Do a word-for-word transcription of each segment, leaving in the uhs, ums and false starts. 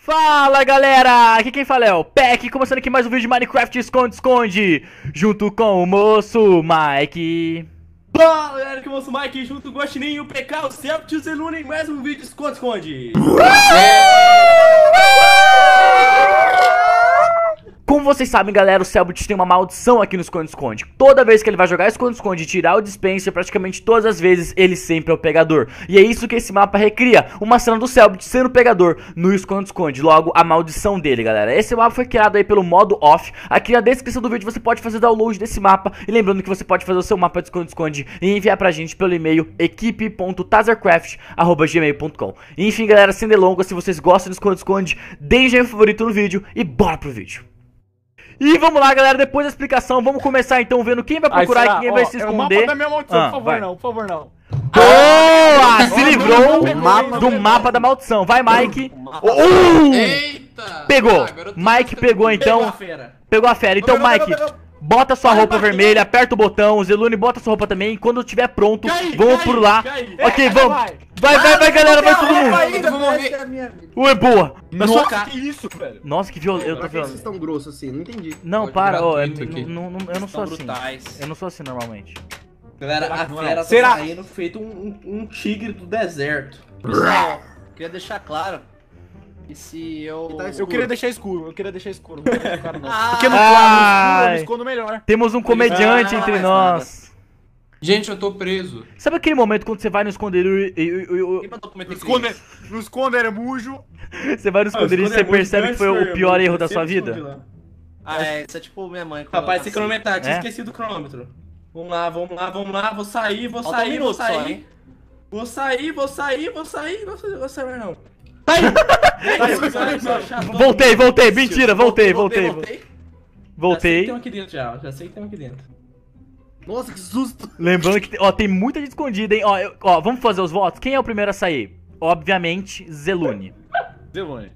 Fala galera, aqui quem fala é o Peck, começando aqui mais um vídeo de Minecraft Esconde-Esconde, junto com o moço Mike. Fala galera, que é o moço Mike, junto com o Guaxinim, o P K, o Celpt e o Zeluna em mais um vídeo de Esconde-Esconde. Como vocês sabem, galera, o Selbit tem uma maldição aqui no Esconde-Esconde. Toda vez que ele vai jogar Esconde-Esconde e tirar o dispenser, praticamente todas as vezes, ele sempre é o pegador. E é isso que esse mapa recria, uma cena do Selbit sendo pegador no Esconde-Esconde. Logo, a maldição dele, galera. Esse mapa foi criado aí pelo modo off. Aqui na descrição do vídeo você pode fazer download desse mapa. E lembrando que você pode fazer o seu mapa de Esconde-Esconde e enviar pra gente pelo e-mail equipe ponto tazercraft arroba gmail ponto com. Enfim, galera, sem delongas, se vocês gostam de Esconde-Esconde, deem joinha favorito no vídeo e bora pro vídeo. E vamos lá, galera, depois da explicação, vamos começar então vendo quem vai procurar e quem Ó, vai se é o esconder. mapa da minha maldição, Ah, por favor vai. não, por favor não. Boa! Se livrou não, não, não, do não, mapa da maldição. Vai, Mike. mapa- Uh! Eita! Pegou. Ah, agora eu tô Mike gostando. pegou Pegou então. a fera. Pegou a fera. Então, Pegou, Mike, pegou, pegou. bota sua Vai, roupa Mike, vermelha, aperta o botão. Zelune, bota sua roupa também. Quando estiver pronto, Cai, vamos cai, por lá. cai. Ok, É, vamos. vai. Vai, vai, vai, galera, vai todo mundo. Eu vou morrer. Ué, boa. Na sua Nossa, cara. que isso, velho. Nossa, que violento. Eu tô Pra que vocês violento. estão grossos assim? Não entendi. Não, Pode para. ó, é- gratuito aqui. não- não- eu não sou São assim. brutais. Eu não sou assim normalmente. Galera, Será a que não é? fera tá Será? saindo feito um, um- um tigre do deserto. Pessoal, queria deixar claro que se eu... Tá Eu queria deixar escuro, eu queria deixar escuro. Não queria colocar não. Ah, Porque no claro, no escuro, eu Ai. me escondo melhor. Temos um comediante Ah, entre mais nós. Gente, eu tô preso. Sabe aquele momento quando você vai no esconderijo e, e- e- e- Quem mandou comentar No aqui? esconder, no esconder é mujo. você vai no esconderijo e você percebe que foi o pior erro da sua vida? Ah, é, isso é tipo minha mãe. quando Rapaz, eu sem nasci. cronometrar, tinha É? esquecido o cronômetro. Vamos lá, vamos lá, vamos lá, vou sair, vou Falta um sair, vou minuto só, sair. hein? Vou sair, vou sair, vou sair, não sei- vou sair mais não. Saiu! Saiu, saiu, chato. Voltei, voltei, mentira, voltei, voltei, voltei. Já sei que voltei. tem um aqui dentro já, já sei que tem um aqui dentro. Nossa, que susto! Lembrando que, ó, tem muita gente escondida, hein? Ó, eu- ó, vamos fazer os votos? Quem é o primeiro a sair? Obviamente, Zelune. Demônio.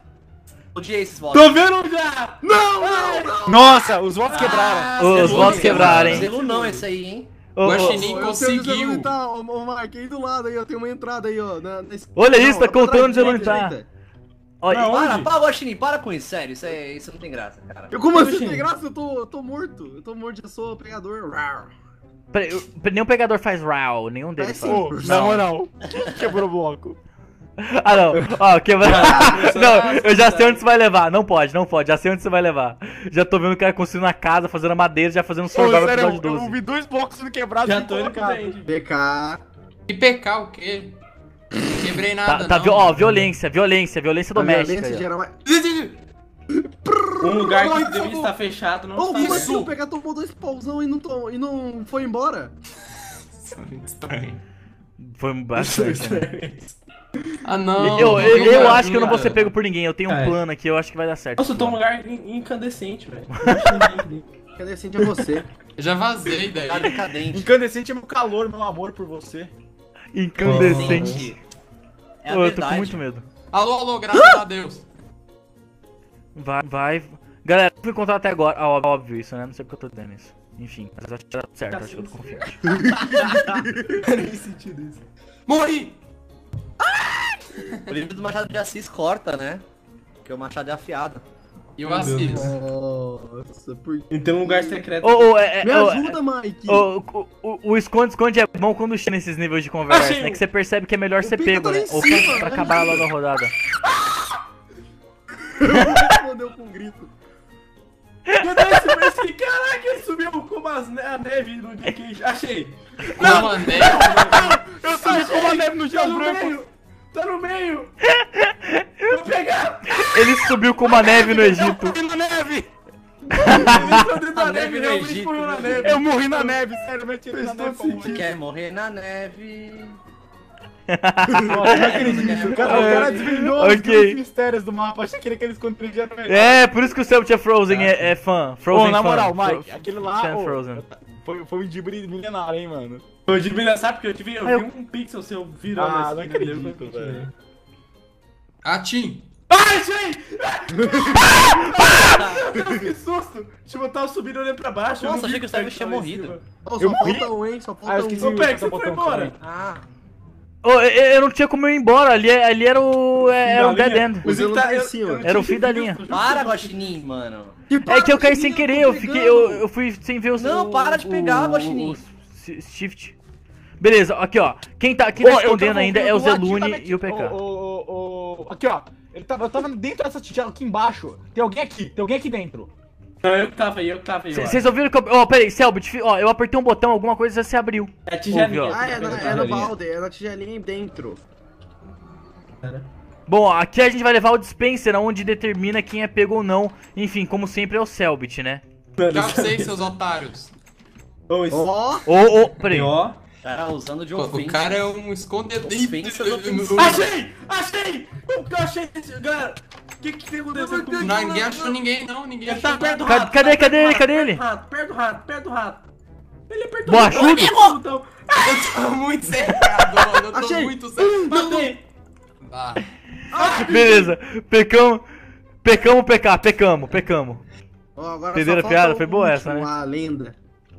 Odiei esses votos. Tô vendo já! Não, não, não! Nossa, os votos quebraram. Os Zelune, votos quebraram, hein? Zelu não, esse aí, hein? Ô, ô, Guaxinim Ô, eu sei onde o Zelune conseguiu. tá, ô, ô Mike, aí do lado aí, ó, tem uma entrada aí, ó. Na, na es- Olha isso, tá pra contando trás, onde o Zelune direita, tá. direita. ó, Não. Para, Onde? para, Guaxinim, para com isso, sério, isso, é, isso não tem graça, cara. Eu, como assim Oxi. tem graça? Eu tô, eu tô morto. Eu tô morto, eu sou pegador. Rar. peraí, eu- nenhum pegador faz row, nenhum deles Faz faz. sim. Ô, na moral, quebrou o bloco. Ah, não. Ó, quebra. Não, eu já sei onde você vai levar. Não pode, não pode. Já sei onde você vai levar. Já tô vendo o cara construindo a casa, fazendo a madeira, já fazendo um Ô, survival no sério, episódio eu, eu doze. vi dois blocos sendo quebrados Já e tô indo pro colocados. dente. P K. E pecar o quê? Quebrei Tá, nada, tá não. vi- ó, violência, violência, violência A doméstica. violência aí, ó. gera mais... Um lugar Ai, que por devia favor. estar fechado, não Ô, está. como assim? O P K tomou dois pauzão e não, tom- e não foi embora? Estranho. Foi bastante. né? Ah, não. Eu, não eu, tem eu nada. acho que eu não vou ser pego por ninguém. Eu tenho um É. plano aqui, eu acho que vai dar certo. Nossa, eu tô num lugar in- incandescente, velho. Cadecente é você. Eu já vazei daí. Tá decadente. Incandescente é meu calor, meu amor por você. Incandescente. É a Ô, eu tô com verdade. muito medo. Alô, alô, graças a Deus. Vai, vai. Galera, eu fui encontrar até agora. Ah, ó- óbvio isso, né? Não sei porque eu tô dando isso. Enfim, mas acho que tá certo, acho que eu tô confiante. Nem sentido isso. Morri! O livro do Machado de Assis corta, né? Porque o Machado é afiado. E o Meu Assis. Deus. Nossa, por Então tem um lugar secreto. Ô, ô, é, é, Me ô, ajuda, Mike! O, o, o- o esconde-esconde é bom quando chega nesses níveis de conversa, Achei né? um. Que você percebe que é melhor O ser Pica pego, tá lá né? em Ou cima, pra, pra né? acabar logo a rodada. Respondeu com um grito. Meu Deus, esse, esse caraca, ele subiu com as ne- a neve no dia que... Achei! Não, mandei. Eu subi como a neve no Tá gel no branco. meio! Tá no meio! Vou pegar! Ele subiu com uma neve no Egito. Eu morri na neve. Eles estão dentro da A neve, neve no realmente Egito, morreu na né? neve! Eu morri na neve, sério, me atirei na Fez neve. todo pra morrer. Quer morrer na neve. Nossa, não acredito. O cara, o cara desvendou Ok. os mistérios do mapa. Achei que aqueles conteúdos eram melhor. É, por isso que o Celtic é Frozen, é, é fã. Frozen Ô, na fã. moral, Fro- Mike, aquele lá Fan ô, Frozen. foi, foi um dibre milenário, hein, mano. Eu de brilhar, sabe? Porque eu tive eu Ah, eu- vi um pixel seu virando Ah, assim, não entendeu? acredito, velho. Ah, Tim. Ai, gente! Meu Deus, que susto! Tipo, eu tava subindo olhando pra baixo. eu Nossa, não vi achei que o Sérgio tinha tava em morrido. cima. Ô, Eu só morri? falta um, hein? Só Ah, eu falta esqueci um. Ô, Peck, de você apertar foi o botão embora? também. Ah, Oh, eu, eu não tinha como eu ir embora, ali, ali era o. É, era um dead end. O Zelune tá em cima. Era o fim da linha. Para, Guaxinim, mano. É que eu caí sem querer, eu fiquei. Eu, eu fui sem ver os. Não, o- para de pegar, o- Guaxinim. o- o shift. Beleza, aqui ó. Quem tá, quem Ô, tá eu escondendo tava ainda é o ouvindo Zelune ativamente- e o P K. Ô, ô, ô, ô, aqui, ó. Ele tava, eu tava dentro dessa tigela aqui embaixo. Tem alguém aqui, tem alguém aqui dentro. Não, eu que tava aí, eu que tava aí. ó. Vocês ouviram que eu. Ó, peraí, Selbit, ó, eu apertei um botão, alguma coisa se abriu. É a tigelinha. Ouvi, ó. Ah, é, na, é no balde, é na tigelinha dentro. Bom, aqui a gente vai levar o dispenser, onde determina quem é pego ou não. Enfim, como sempre é o Selbit, né? Já sei, seus otários. Ô, isso. Ó, Ô, ô, peraí. Ó. Cara, usando de O ofensa. cara é um escondedor. Ofensa do ofensivo. Achei! Achei! O que eu achei? Galera, o que que aconteceu comigo? Não, ninguém achou ninguém, não. Ninguém Ele achou tá perto do Cadê- rato. cadê- tá perto cadê do ele? rato, Cadê perto ele? do rato, perto do rato, perto do rato. Ele apertou Boa, o botão, ajuda. apertou o botão. Eu tô muito cercado, mano. Eu tô Achei. muito cercado. Matei. Ah, Beleza, pecamos. Pecamos, pecar, pecamos, pecamos. ó, agora Entenderam só a piada? falta Foi o boa último, essa, né? A lenda.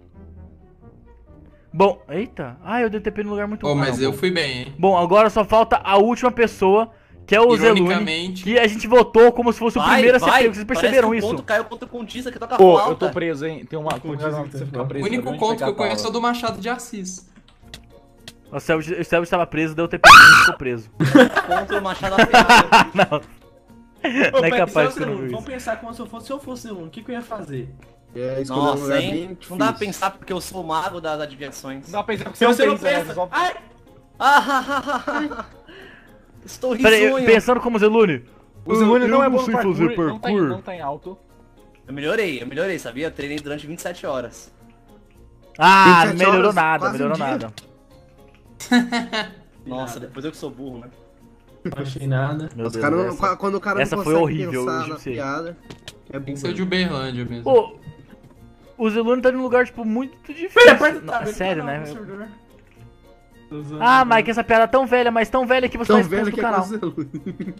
Bom, eita. Ah, eu D T P no lugar muito Ô, bom. mas não, eu bom. fui bem, hein? Bom, agora só falta a última pessoa, que é o Zelune. Ironicamente. Que a gente votou como se fosse o Vai, primeiro a ser vai. pego. Vocês perceberam Parece que o isso? ponto caiu contra o contista que toca Ô, flauta. eu tô preso, hein. Tem uma. Tem diz uma que você você ficar falou. preso O único também, conto que pegar eu conheço é a o do Machado de Assis. O Selbit o Selbit estava preso, deu T P e ficou preso. Contra o machado afiado. Não. Ô, Não é Pepe, capaz se que eu eu não fosse vi Vamos pensar como se eu fosse, se eu fosse um, o que que eu ia fazer? É, escolher um Nossa, lugar hein? bem Não dá pra difícil. pensar porque eu sou o mago das adivinhações. Não dá pra pensar que Se você não pensa, né? pensa... Só- Ai! Ah, Estou Peraí, risonho. pensando como Zelune. O Zelune Eu não é não bom no sei parkour, fazer não tá, em, parkour. não tá em alto. Eu melhorei, eu melhorei, sabia? Eu treinei durante vinte e sete horas. Ah, vinte e sete melhorou horas, nada, quase melhorou um dia. nada. Nossa, nada. depois eu que sou burro, né? Não achei nada. Meu Os Deus, cara não- essa- quando o cara essa não foi consegue horrível, eu pensar juro na pra você. piada, é Tem que ser burro. de Uberlândia mesmo. Pô, o Zelune tá num lugar, tipo, muito difícil. Pera, aperta- Não, tá, sério, tá, né? tá, absurdo. Ah, Mike, essa piada é tão velha, mas tão velha que você Tão tá expulso velho do que é canal. quase Zelune.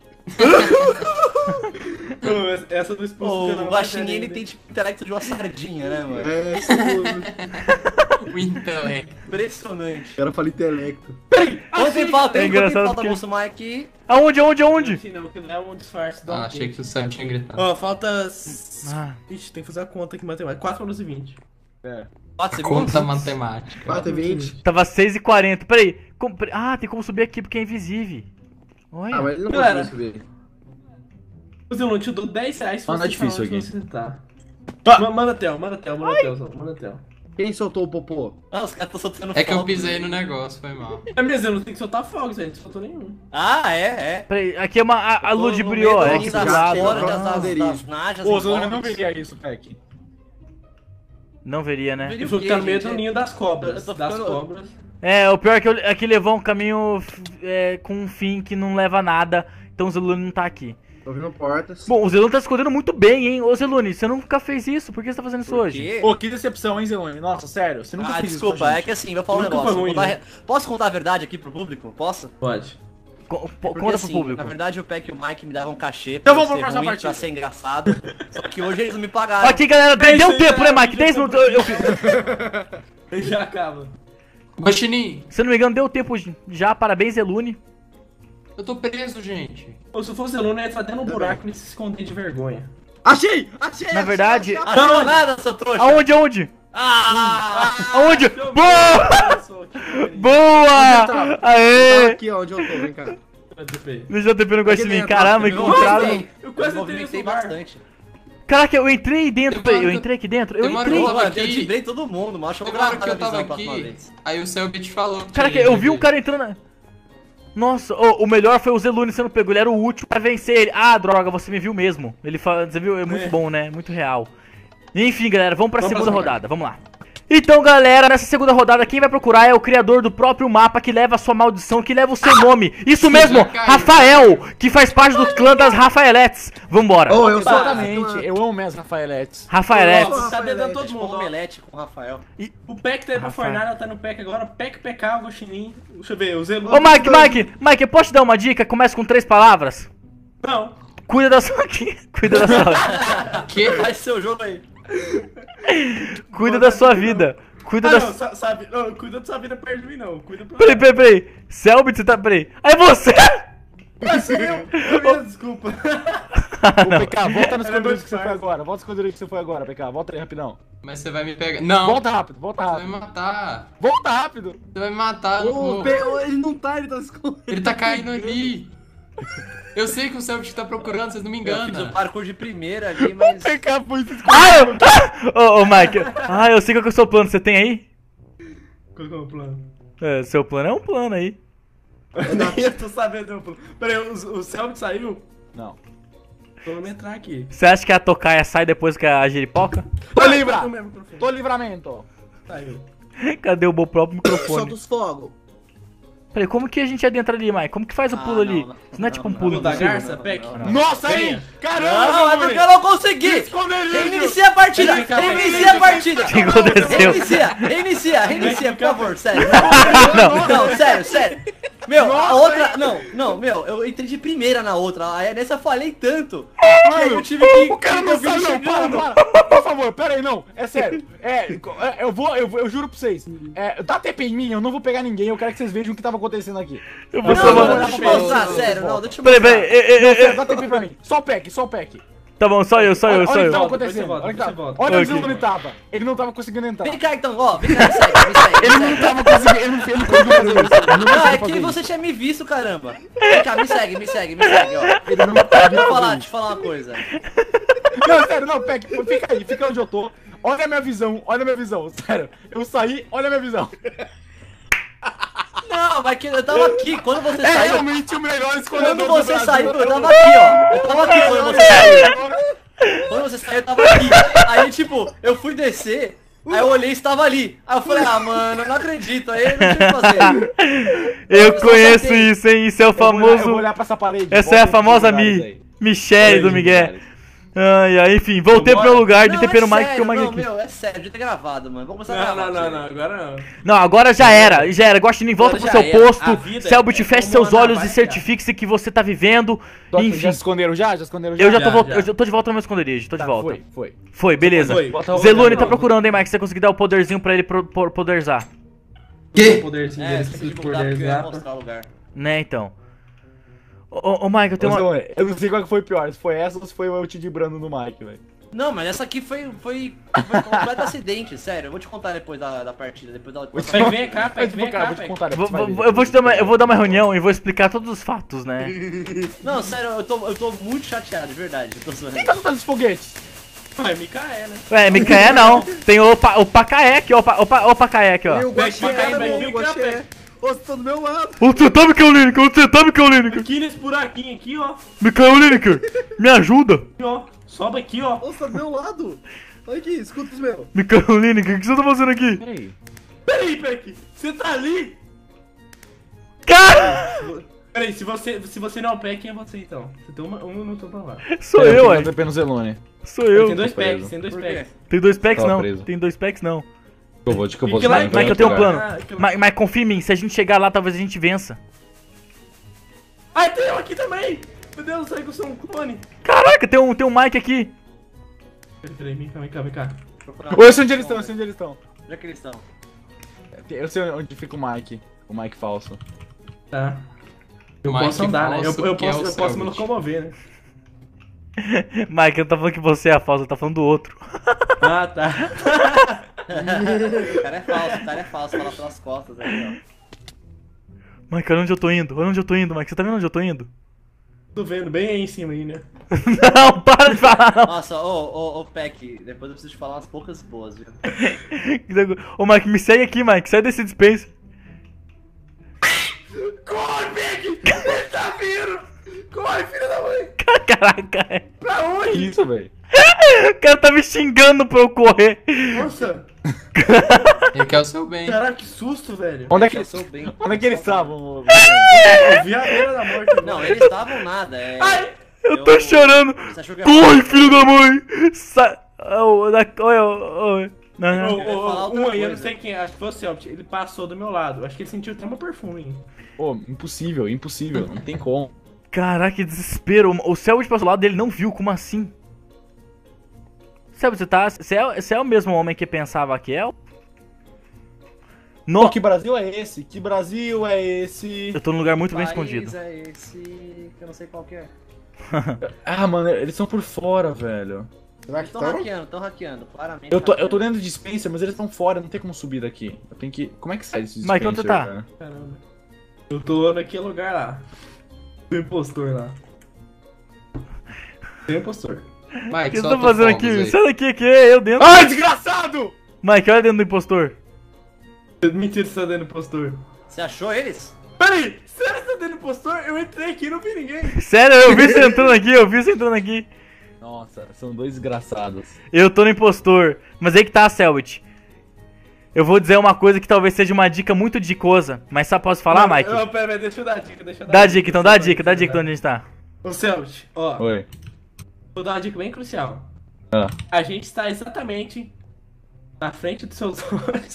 Pô, essa- Essa do expulso do O canal Guaxinim, vai ele ser tem tipo intelecto de uma sardinha, né, mano? É, isso mesmo. O intelecto. Impressionante. O cara fala intelecto. Quanto tempo falta, É hein? Quanto engraçado tempo falta, porque- moço Mike? Aonde, aonde, aonde? Assim, não, que não é um disfarce do Ah, alguém. achei que o Sam tinha gritado. Ó, falta... s- Ah. Ixi, tem que fazer a conta aqui, matemática. quatro minutos e vinte. É. quatro segundos? Conta matemática. quatro e vinte. Tava seis e quarenta. Peraí. como- peraí. Ah, tem como subir aqui porque é invisível. Olha. Ah, mas ele não Galera. conseguiu subir. Ô, Zelon, eu te dou dez reais se Mano, você é difícil falar onde aqui. você tá. Ah. Ma- Manda tel, manda tel, manda tel, Zelon, manda tel. Quem soltou o popô? Ah, os caras estão soltando É que eu fogo. pisei no negócio, foi mal. É mesmo, Zelon, tem que soltar fogos, velho. Não soltou nenhum. Ah, é, é. Peraí, aqui é uma. A, a Tô luz de no brió, meio é do aqui das do lado. cordas, Ah, das, aderido. das najas Ô, e o Zelune não fogos. veria isso, Peck. Não veria, né? Veria Ele o falou que quê, tá no meio gente? do ninho das cobras. Eu tô Das ficando- cobras. É, o pior é que eu, aqui levou um caminho é, com um fim que não leva a nada. Então o Zelune não tá aqui. Tô ouvindo portas. Bom, o Zelune tá escondendo muito bem, hein? Ô Zelune, você nunca fez isso. Por que você tá fazendo isso Por hoje? quê? Ô, que decepção, hein, Zelune? Nossa, sério, você nunca Ah, fez desculpa, isso. com a é gente. que assim, vou falar um Nunca negócio. foi ruim, Vou contar né? re- Posso contar a verdade aqui pro público? Posso? Pode. Co- po- Porque, Conta assim, pro público. Na verdade, o Peck e o Mike me davam cachê Então pra vamos ser pra próxima ruim, partida. pra ser engraçado. Só que hoje eles não me pagaram. Aqui, galera, deu, deu isso aí, tempo, né, né? Mike? dez minutos. Eu, eu- Ele já acaba. Guaxinim, se eu não me engano, deu tempo já. Parabéns, Zelune. eu tô preso, gente. Ou se eu fosse Zelon, eu ia entrar dentro de um buraco e se esconder de vergonha. Achei! Achei! Na verdade. Achou nada, seu trouxa? Aonde, aonde? Ah! Aonde? Boa! Olha só, que bonito. Boa! Tá Aê! aqui, ó, onde eu tô, vem cá. Deixa eu TP no Guaxinim. dentro, Caramba, ó, encontrado. Eu Eu quase eu entrei movimentei nesse bar. bastante. Caraca, eu entrei dentro. Tem uma Peraí, hora eu que eu- entrei aqui dentro? Eu tem uma hora que entrei. eu tava Porra, eu aqui. tibrei todo mundo, mas acho que eu Teve vou uma hora que eu gravar a tava visão pra próxima aqui, vez. aí o Selbit falou. que Caraca, tinha eu vi um gente. cara entrando na... Nossa, ô, o melhor foi o Zelune sendo pego. Ele era o último pra vencer ele. Ah, droga, você me viu mesmo. Ele fala, você viu? É muito É. bom, né? Muito real. Enfim, galera, vamos pra Vamos segunda pra rodada. Vamos lá. Então, galera, nessa segunda rodada, quem vai procurar é o criador do próprio mapa que leva a sua maldição, que leva o seu nome. Isso mesmo, já caiu. Rafael, que faz parte do clã das Rafaeletes. Vambora. Ô, eu sou Exatamente, eu amo minhas Rafaeletes. Rafaeletes. Nossa, tá dedando É todo tipo mundo, um ó. omelete com o Rafael. O Peck tá aí pra Rafael. fornalha, tá no Peck agora. Peck, P K, o Guaxinim. Deixa eu ver, o Zelon. Ô, Mike, Mike, Mike, eu posso te dar uma dica? Começa com três palavras. Não. Cuida da sua... Cuida da sua... Que? Faz seu jogo aí. Cuida da sua vida. Cuida Ah, da... não, sa- sabe, não, cuida da sua vida perto de mim, não. Cuida pra Peraí, peraí, peraí. Selbit, você tá... Peraí. Aí você... Mas eu, eu me desculpa. Ô, P K, volta no Era esconderijo muito que você foi fácil. agora. Volta no esconderijo que você foi agora, P K. Volta aí rapidão. Mas você vai me pegar. Não! Volta rápido, volta Você vai me rápido. matar! Volta rápido. Você vai me matar! eu não Ô, vou. Pe- ô, ele não tá, ele tá escondido. Ele tá caindo ali! Eu sei que o Selbit tá procurando, vocês não me Eu fiz o enganam! parkour de primeira ali, mas... P K foi se Ah, eu... Ô, ô, Mike. Ah, eu sei qual que é o seu plano. Você tem aí? Qual que é o plano? É, seu plano é um plano aí. Nem eu tô sabendo meu plano. Peraí, o, o Selbit saiu? Não. Vamos entrar aqui. Você acha que a tocaia sai depois que a giripoca? Tô livre. Tá com o mesmo microfone. Tô livramento. Saiu. Cadê o meu próprio Solta microfone? os fogos. Peraí, como que a gente adentra ali, Mike? Como que faz o Ah, pulo ali? não, não, Isso não é tipo um não, pulo Pulo da impossível? garça, Peck? Nossa, aí! Venha. Caramba, Não, é porque eu não consegui! Esconderijo. Reinicia a partida! Vem cá, vem cá, Reinicia vem a cá. partida! O que aconteceu? Reinicia, reinicia, reinicia, por favor, sério. Não. Não, sério, sério. Meu, a Nossa, outra. Não, não, meu, eu entrei de primeira na outra. Aí nessa eu falei tanto. Que aí eu tive que. O cara não eu vi sabe, não, chegando. para, para. Por favor, pera aí, não. É sério. É, é, eu vou, eu, vou- eu juro pra vocês. É, dá T P em mim, eu não vou pegar ninguém. Eu quero que vocês vejam o que tava acontecendo aqui. Eu vou Não, só não, mandar- deixa eu mostrar, sério, não, deixa eu Peraí, mostrar. peraí. eh, eh, eh, Sério, dá T P pra mim. Só o pack, só o pack. Tá bom, só eu, só eu, Olha só olha o que eu. tava Volta, depois acontecendo. você volta, Olha, o que tava- depois você olha a Ok. visão onde ele tava. Ele não tava conseguindo entrar. Vem cá então, ó, vem cá, me segue, me segue. Ele me não segue. tava conseguindo. Ele não, ele não conseguiu fazer isso. Ele não Não, conseguiu é fazer que isso. você tinha me visto, caramba. Vem cá, me segue, me segue, me segue, ó. Ele não Deixa conseguiu eu falar, fazer deixa eu falar uma coisa. isso. Não, sério, não, Peck, fica aí, fica onde eu tô. Olha a minha visão, olha a minha visão. Sério, eu saí, olha a minha visão. Não, mas que eu tava aqui, quando você É saiu. realmente o melhor escolhedor Quando do você Brasil. saiu, eu tava aqui, ó. Eu tava aqui quando você saiu. Quando você saiu, eu tava aqui. Aí, tipo, eu fui descer, aí eu olhei e estava ali. Aí eu falei, ah, mano, eu não acredito. Aí eu não tinha o que fazer. Eu Eu só conheço soltei. isso, hein? Isso é o Eu vou olhar- Eu vou famoso. olhar pra essa parede. Essa é a volta famosa nos lugares Mi. aí. Michelle do Olha aí, Miguel. lugares. Ai, ai, enfim, voltei pro meu lugar de Não, tempero é Mike que sério, o Mike não, aqui. meu, é sério, devia ter gravado, mano. Vamos começar a Não, gravar. não, não, sério. não, agora não. Não, agora já era, já era. Guaxinim, volta pro Agora seu já era. posto. A vida Selbit, é feche como seus andar olhos e bike, certifique-se que você tá vivendo. Tô- Enfim, Já se esconderam já? Já esconderam já? eu já tô, Já, vol- já. eu já tô de volta no meu esconderijo, tô de Tá, volta. Foi, foi. Foi, beleza. Foi. Bota o- Zelune tá Não. procurando, hein, Mike? Você conseguir dar o poderzinho pra ele pro, pro, poderzar. Que? O poderzinho É, dele, esqueci esqueci de de mudar porque eu ia poder mostrar o lugar. Né, então. Ô, ô, ô, Mike, eu tenho Ô, uma... Zelone, eu não sei qual que foi pior, se foi essa ou se foi eu te dibrando no Mike, velho. Não, mas essa aqui foi, foi, foi um completo acidente, sério. Eu vou te contar depois da, da partida, depois da última. Peck, vem cá, Peck, Vou vem te cá, vou te Peck. contar, Vou- você vai vou- ver. eu, vou te dar uma, eu vou dar uma reunião e vou explicar todos os fatos, né? Não, sério, eu tô, eu tô muito chateado, de verdade. Eu tô zoando. Quem tá soltando os foguetes? Vai, Micaé, né? Ué, Micaé não. Tem o, pa, o Pacaé aqui, ó. O, pa, o, pa, o Pacaé aqui, ó. E o Peck, Guaxé Peck, é Peck, bom, vem o cá, Guaxé. Peck. Ô, você tá do meu lado. Você tá, Micael Lineker? Você tá, Micael Lineker? Aqui nesse buraquinho aqui, ó. Micael Lineker, me ajuda. Aqui, ó. Sobe aqui, ó. Ô, você tá do meu lado. Olha aqui, escuta os meus. Micael Lineker, o que você tá fazendo aqui? Peraí. Peraí, Peck. Você tá ali? Cara, Peraí, se você, se você não é o Peck, quem é você então? Você tem uma, um minuto pra lá. sou eu, ué. Eu tô no Zelone. Sou eu. Tem dois tô preso. Packs, tem dois Por quê? Packs. Tem dois packs Tava não. preso. Tem dois packs não. Eu vou, que eu vou Fica lá, desligar Mike, em eu tenho um outro plano. lugar. Ah, aquilo- Mas, mas confia em mim, se a gente chegar lá, talvez a gente vença. Ai, tem um aqui também! Meu Deus, será que eu sou um clone? Caraca, tem um, tem um Mike aqui. Peraí, peraí, vem cá, vem cá, vem cá. Procurar- Ô, eu sei onde eles estão, eu sei onde eles estão. Onde é que eles estão? Eu sei onde fica o Mike. O Mike falso. Tá. Eu Mike posso andar, né? Eu, falso, eu que é posso, o eu posso me Selbit. locomover, né? Mike, eu não tá falando que você é a falsa, eu tá falando do outro. Ah, tá. O cara é falso, o cara é falso, fala pelas costas aí, ó. Mike, olha onde eu tô indo, olha onde eu tô indo, Mike. Você tá vendo onde eu tô indo? Tô vendo bem aí em cima aí, né? Não, para de falar, não. Nossa, ô, ô, ô, Peck, depois eu preciso te falar umas poucas boas, viu? Ô, Mike, me segue aqui, Mike. Sai desse dispensa. Corre, Peck! Ele tá vindo! Corre, filho da mãe! Caraca, é. Pra Que onde? isso, velho? O cara tá me xingando pra eu correr. Nossa! Ele quer o seu bem. Caraca, que susto, velho! Onde é que Eu eles, sou bem. onde é que eles estavam? Eu vi a beira da morte agora. Não, eles estavam nada, é. Ai! Eu tô chorando. Você achou que eu ia Corre, falar- filho da mãe. Sai. Oh, da... Oi, oi, Não, não. Ô, ia falar ô, outra um aí, eu não coisa. sei quem é, acho que foi o Celtic. Ele passou do meu lado. Acho que ele sentiu até meu perfume. hein? Pô, impossível, impossível. Não tem como. Caraca, que desespero. O Selbit passou do lado dele, não viu. Como assim? Selbit, você tá... Você é, você é o mesmo homem que pensava que é? No... Que Brasil é esse? Que Brasil é esse? Eu tô num lugar muito bem País escondido. é esse que eu não sei qual que é. Ah, mano, eles são por fora, velho. Será que Estão estão? hackeando, estão hackeando, claramente. Eu tô, eu tô hackeando. dentro de dispenser, mas eles estão fora, não tem como subir daqui. Eu tenho que... Como é que sai desse Mike, onde você tá? velho? Caramba. Eu tô naquele lugar lá. Do impostor lá. Tem impostor. O Mike, que você solta tá fazendo fogos aqui? aí. Sai daqui, que é eu dentro. Ai, desgraçado! Mike, olha dentro do impostor. Mentira, você tá dentro do impostor. Você achou eles? Peraí, sério que você tá dentro do impostor? Eu entrei aqui e não vi ninguém. Sério, eu vi você entrando aqui, eu vi você entrando aqui. Nossa, são dois desgraçados. Eu tô no impostor. Mas aí que tá, Selbit. Eu vou dizer uma coisa que talvez seja uma dica muito dicosa. Mas só posso falar, Não, Mike? Não, pera, pera, deixa eu dar a dica, deixa eu dar Dá a a dica, então, dá a dica, dá a dica de Ô, onde a gente tá. Celtic, ó, Oi. vou dar uma dica bem crucial. Ah. A gente está exatamente na frente dos seus olhos.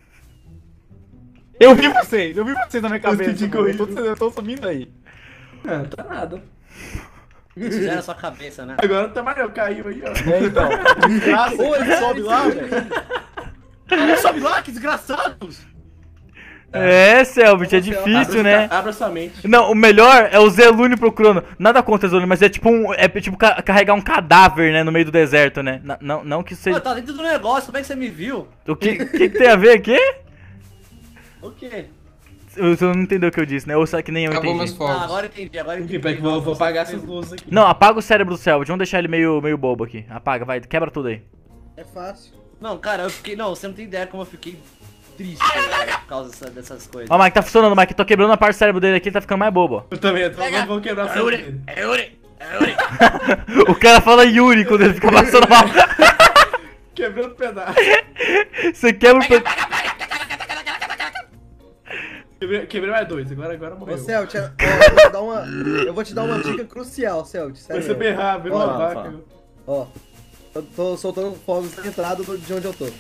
Eu vi vocês, eu vi vocês na minha cabeça. que dica mano. Eu tô, horrível. eu tô sumindo aí. Ah, não tá nada. Fizeram a sua cabeça, né? Agora não tá mais, eu caiu aí, ó. É, então. Desgraça, Ô, ele sobe lá, velho. Ele sobe lá, que desgraçados! É, Selbit, é difícil, Abra- né? Abra sua mente. Não, o melhor é o Zelune procurando. Nada contra o Zelune, mas é tipo um. É tipo ca- carregar um cadáver, né? No meio do deserto, né? N- não, não que Pô, seja. tá dentro do negócio, como é que você me viu? O que, que, que tem a ver aqui? O quê? Você não entendeu o que eu disse, né? Ou será que nem eu Acabou meus entendi? fogos. Ah, agora eu entendi, agora eu Enfim, entendi. peraí que eu vou, vou apagar essas luzes aqui. Não, apaga o cérebro do Selbit. Vamos deixar ele meio, meio bobo aqui. Apaga, vai, quebra tudo aí. É fácil. Não, cara, eu fiquei. Não, você não tem ideia como eu fiquei triste cara, por causa dessa- dessas coisas. Ó, Mike, tá funcionando, Mike. Tô quebrando a parte do cérebro dele aqui, ele tá ficando mais bobo, ó. Eu também, eu também vou quebrar o seu dele. O cara fala Yuri quando ele fica passando mal. Quebrando um pedaço. Você quebra o. pe- Quebrei, quebrei mais dois, agora, agora morreu. Ô, Celt, ó, eu vou te dar uma, eu vou te dar uma dica crucial, Celt. Vai Sério. ser bem rápido, Ó, uma vaca. fala. Ó, eu tô soltando fogos na entrada do- de onde eu tô.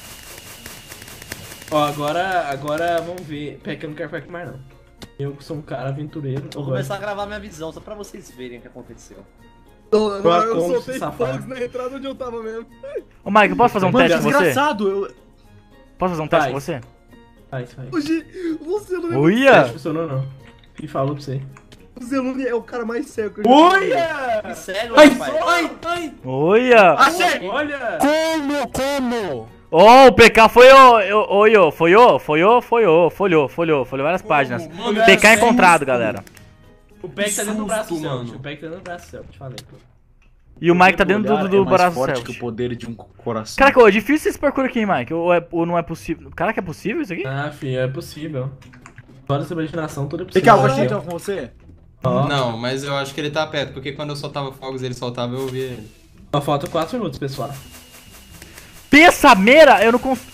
Ó, agora, agora vamos ver. Pera que eu não quero ficar aqui mais não. Eu sou um cara aventureiro. Vou começar a gravar minha visão só pra vocês verem o que aconteceu. Tô, agora eu como soltei safado. fogos na entrada onde eu tava mesmo. Ô, Mike, eu posso fazer um Mano, teste com você? desgraçado, eu... Posso fazer um teste Faz. com você? Vai, vai. O, G, o Zelune, Não Olha! funcionou não. Quem falou pra você? o Zelune é o cara mais sério que eu já vi. Olha! Sério, Ai, rapaz? ai, ai! Olha! Achei! Olha! Como, como? Ó, o P K foi o. eu- Oi, ô, foi o, foi o, foi o, folhou, folhou, folhou várias páginas. Mano, P K é encontrado, susto. galera. O Peck tá dentro do susto, braço do mano. Celtic. O Peck tá dentro do braço do Celtic, te falei. E o Mike tá dentro do, do, do é mais braço do forte que o Celtic. poder de um coração. Caraca, ô, é difícil esse parkour aqui, hein, Mike? Ou, é, ou não é possível? Caraca, é possível isso aqui? Ah, filho, é possível. Fora essa imaginação, tudo é Tem possível. que algo então com você? Ó, Não, mas eu acho que ele tá perto, porque quando eu soltava fogos ele soltava eu ouvia ele. Só falta quatro minutos, pessoal. Pensameira, eu não consigo.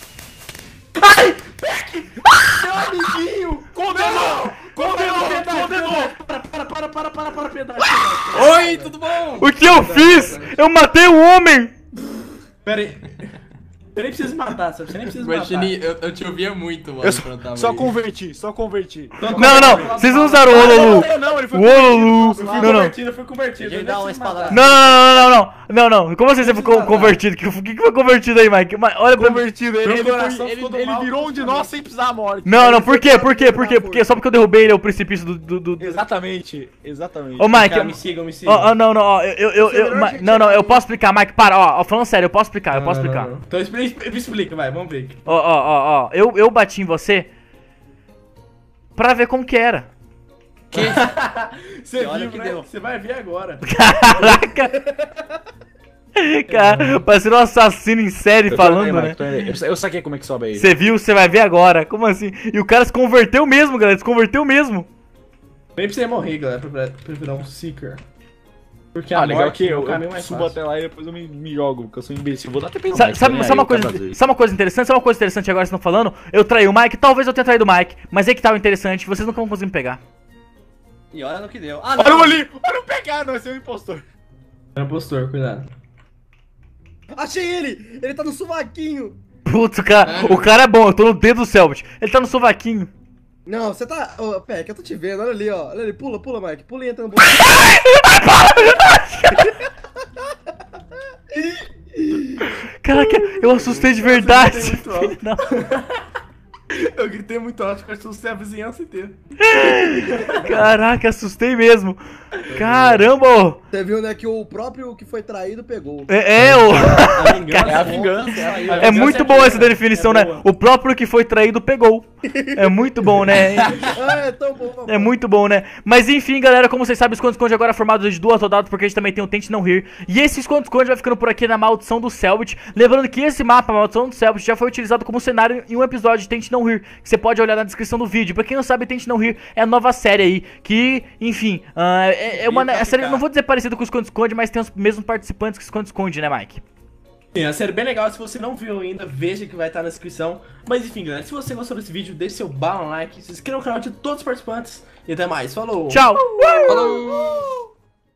Meu amiguinho! Condenou! Condenou! Condenou! Para, para, para, para, para, para, pedaço. Oi, tudo bom? O que eu fiz? Eu matei um homem! Pera aí. Você nem precisa matar, você nem precisa matar. Guaxinim, eu, eu te ouvia muito, mano, Eu só, quando eu tava só aí. converti, só converti. Não, não, vocês não usaram o Ololu. Não, não, ele foi O Ololu. Eu fui Não, não. convertido, eu fui convertido. Deixa eu eu dar nem uma preciso espada matar. Não, não, não, não, não, não, não. Como assim você ficou convertido? Que- O que que foi convertido aí, Mike? Mas Olha pra mim. Convertido, ele, Meu ele, foi- coração ele, ficou do ele mal virou um com de o nós caminho. sem precisar da morte. Não, não, por quê? Por quê? Por quê? Porque só porque eu derrubei ele é o precipício do. do, do... do- Exatamente, exatamente. Ô, Mike. Cara, me sigam, me sigam. Ó, ó, não, não, ó, eu, eu, eu, eu- Ma- não, não, eu posso explicar, Mike, para, ó, ó, falando sério, eu posso explicar, eu posso Não, não, explicar. não, não. Então explica, me explica, vai, vamos ver. Ó, ó, ó, ó, eu, eu bati em você pra ver como que era. Você olha viu, o que né? deu. Você vai ver agora. Caraca! Cara, parecendo um assassino em série Eu tô falando, aí, né? Mike, tô aí. Eu, eu saquei como é que sobe aí. Você viu, você vai ver agora. Como assim? E o cara se converteu mesmo, galera, se converteu mesmo. Nem precisa morrer, galera, pra, pra virar um Seeker. Porque Ah, a legal morte que é o eu, caminho eu mais subo fácil. até lá e depois eu me, me jogo, porque eu sou imbecil. Eu vou dar T P no Sabe, Mike, sabe, né? sabe uma Aí eu coisa, quero fazer. sabe uma coisa interessante? Sabe uma coisa interessante agora que vocês estão falando? Eu traí o Mike, talvez eu tenha traído o Mike, mas aí que tá o interessante, vocês nunca vão conseguir me pegar. E olha no que deu. Ah, Olha não! o olhinho, olha o pegar, não, esse é um impostor. É um impostor, cuidado. Achei ele! Ele tá no sovaquinho! Putz, o cara, o cara é bom, eu tô no dedo do Selbit. Ele tá no sovaquinho. Não, você tá... Ô, Peck, eu tô te vendo, olha ali, ó. Olha ali, pula, pula, Mike. Pula e entra no bolso. Caraca, eu assustei de verdade. muito alto. Não. Eu gritei ter muito alto, que eu assustei a vizinhança inteira. Caraca, assustei mesmo. Caramba, ô. Você viu, né, que o próprio que foi traído pegou. É, é, ô. A vingança, É a vingança, é a vingança. É muito boa essa definição, né? boa. O próprio que foi traído pegou. É muito bom, né? Ah, é tão bom, mano. É muito bom, né? Mas enfim, galera, como vocês sabem, o esconde-esconde agora é formado de duas rodadas, porque a gente também tem o Tente Não Rir. E esse esconde-esconde vai ficando por aqui na Maldição do Cellbit. Lembrando que esse mapa, a Maldição do Cellbit, já foi utilizado como cenário em um episódio de Tente Não Rir, que você pode olhar na descrição do vídeo. Pra quem não sabe, Tente Não Rir é a nova série aí, que, enfim, uh, é, é uma a série, não vou dizer parecida com o esconde-esconde, mas tem os mesmos participantes que o esconde-esconde, né, Mike? Sim, a série é bem legal, se você não viu ainda, veja que vai estar na descrição. Mas enfim, galera, se você gostou desse vídeo, deixe seu bala no like, se inscreva no canal de todos os participantes. E até mais, falou! Tchau! Falou!